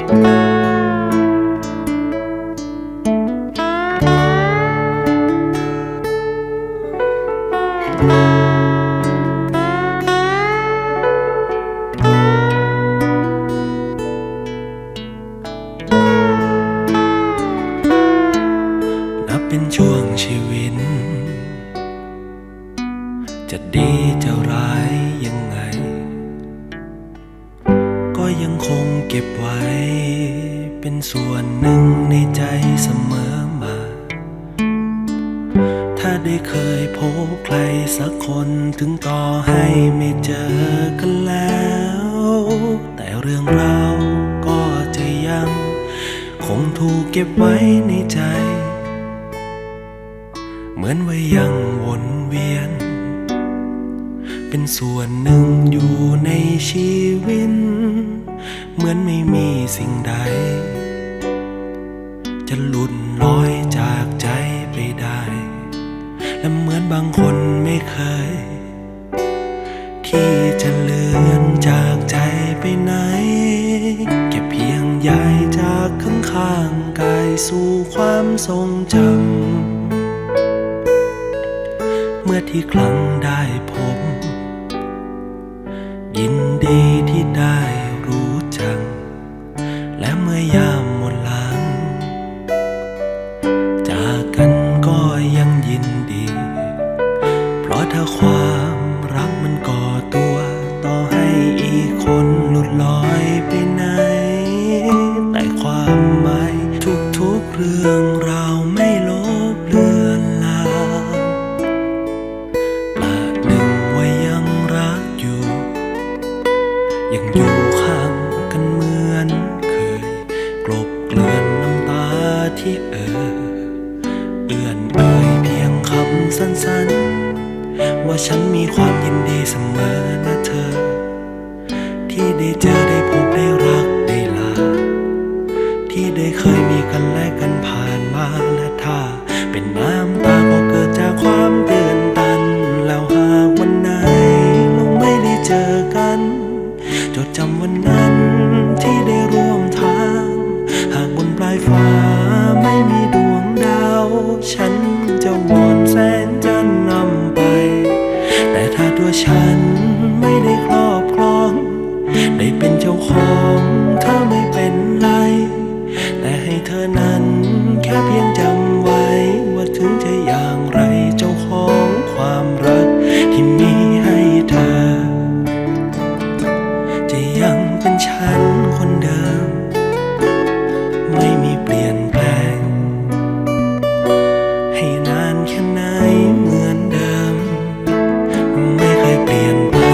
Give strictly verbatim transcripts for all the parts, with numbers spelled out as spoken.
เป็นช่วงชีวิตจะดีจะร้ายยังไงก็ยังคงเก็บไว้เป็นส่วนหนึ่งในใจเสมอมาถ้าได้เคยพบใครสักคนถึงต่อให้ไม่เจอกันแล้วแต่เรื่องราวก็จะยังคงถูกเก็บไว้ในใจเหมือนว่ายังวนเวียนเป็นส่วนหนึ่งอยู่ในชีวิตเหมือนไม่มีสิ่งใดจะหลุดลอยจากใจไปได้และเหมือนบางคนไม่เคยที่จะเลือนจากใจไปไหนแค่เพียงย้ายจากข้างๆกายสู่ความทรงจำเมื่อที่ครั้งได้พบยินดีที่ได้รู้จักและเมื่อยามหมดหลังจากกันก็ยังยินดีเพราะถ้าความรักมันก่อตัวต่อให้อีกคนหลุดลอยไปไหนแต่ความหมายทุกๆเรื่องราวไม่ลบเลือนลางยังอยู่ข้างกันเหมือนเคยกลบเกลื่อนน้ำตาที่เอ่อเอื้อนเอ่ยเพียงคำสั้นๆว่าฉันมีความยินดีเสมอนะเธอที่ได้เจอได้พบได้รักได้ลาที่ได้เคยมีกันและกันผ่านมาและถ้าเป็นน้ำตาก็เกิดจากความตื่นตันแล้วหากวันไหนเราไม่ได้เจอกันจดจำวันนั้นที่ได้ร่วมทางหากบนปลายฟ้าไม่มีดวงดาวฉันจะวอนแสงจันทร์นำไปแต่ถ้าตัวฉันไม่ได้ครอบครองได้เป็นเจ้าของเธอไม่เป็นไรแต่ให้เธอนั้นแค่เพียงจำไว้ว่าถึงจะอย่างไรเจ้าของความรักที่มีให้เธอยังเป็นฉันคนเดิมไม่มีเปลี่ยนแปลงให้นานแค่ไหนเหมือนเดิมไม่เคยเปลี่ยนไป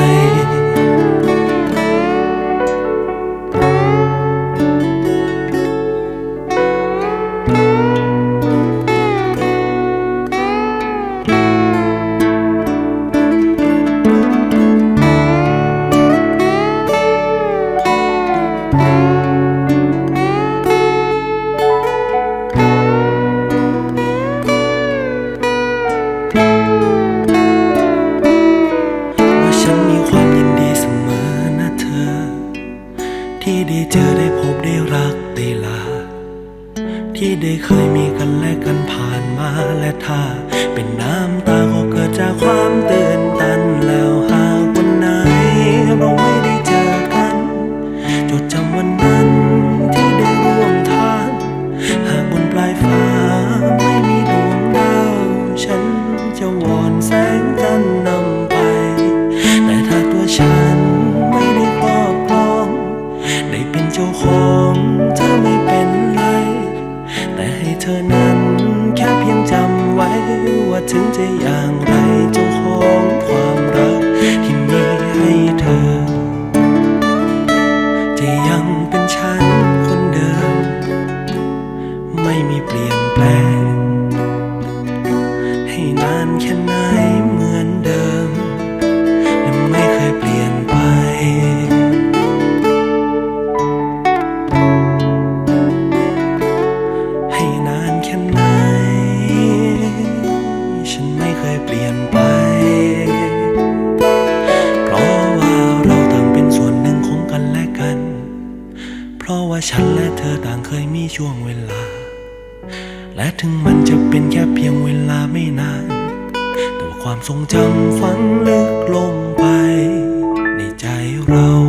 ที่ได้เจอได้พบได้รักได้ลาที่ได้เคยมีกันและกันผ่านมาและถ้าเป็นน้ำตาก็เกิดจากความตื่นตันแล้วหากวันไหนเราไม่ได้เจอกันจดจำวันนั้นที่ได้ร่วมทางหากบนปลายฟ้าไม่มีดวงดาวฉันจะวอนแสงจันทร์นำไปแต่ถ้าตัวฉันไม่ได้ครอบครองได้เป็นเจ้าของเธอไม่เป็นไรแต่ให้เธอนั้นแค่เพียงจำไว้ว่าถึงจะอย่างไรเจ้าของความรักที่มีให้เธอจะยังเป็นฉันคนเดิมไม่มีเปลี่ยนแปลงให้นานแค่ไหนเหมือนเดิมและไม่เคยเปลี่ยนไปให้นานแค่ธอต่างเคยมีช่วงเวลาและถึงมันจะเป็นแค่เพียงเวลาไม่นานแต่ว่าความทรงจำฝังลึกลงไปในใจเรา